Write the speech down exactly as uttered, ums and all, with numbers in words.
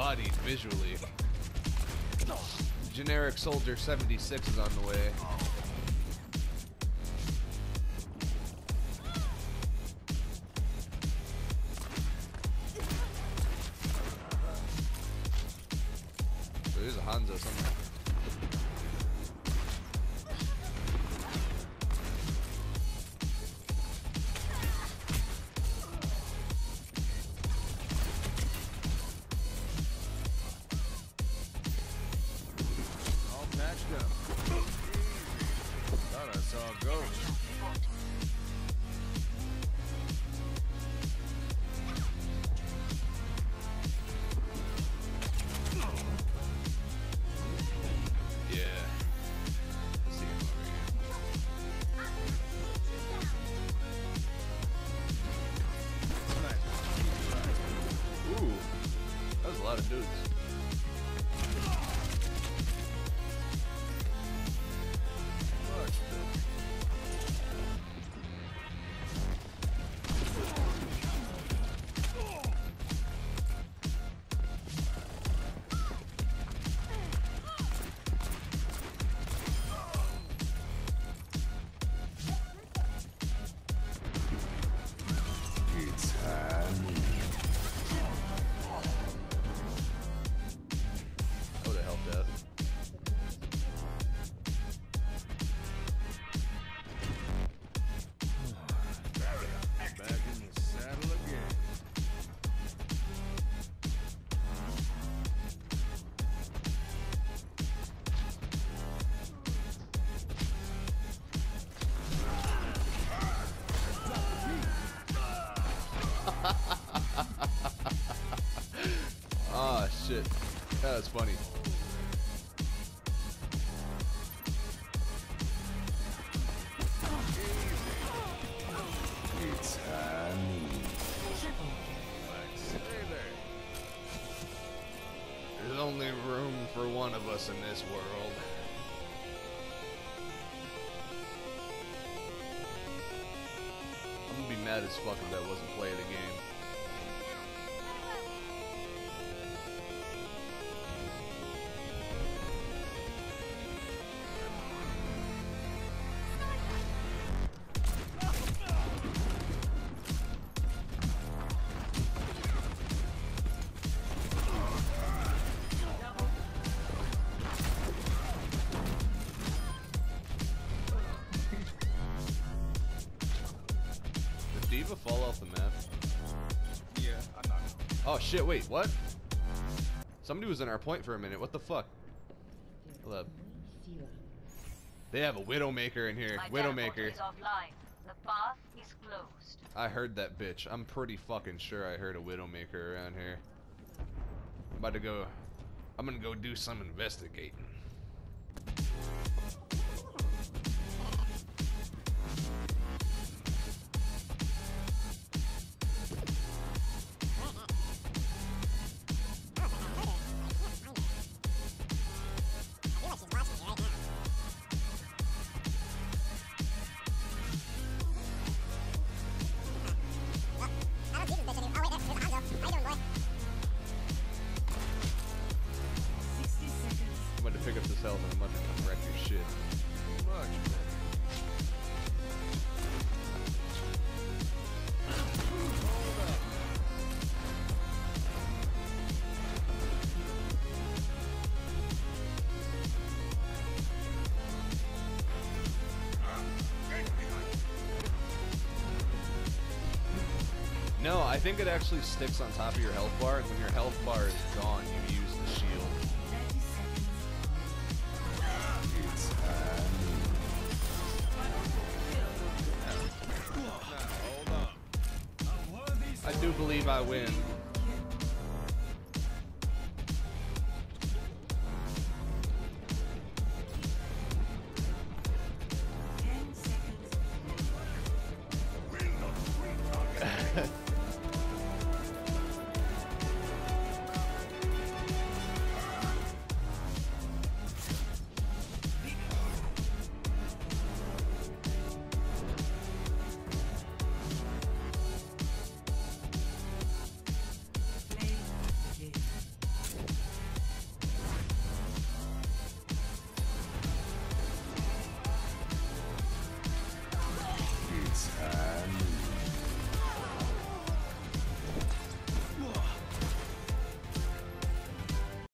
bodied visually. Generic Soldier seventy-six is on the way. So there's a Hanzo somewhere. Ah, shit. That was funny. It's honey. There's only room for one of us in this world. I'm gonna be mad as fuck if that wasn't play of the game. Diva fall off the map? Yeah, I know. Oh shit, wait, what? Somebody was in our point for a minute, what the fuck? Hold up. They have a Widowmaker in here. My Widowmaker. Is offline. The path is closed. I heard that bitch. I'm pretty fucking sure I heard a Widowmaker around here. I'm about to go... I'm gonna go do some investigating. I'm about to pick up this health and I'm about to come wreck your shit. Much better. No, I think it actually sticks on top of your health bar, and when your health bar is gone, you use the shield. I do believe I win.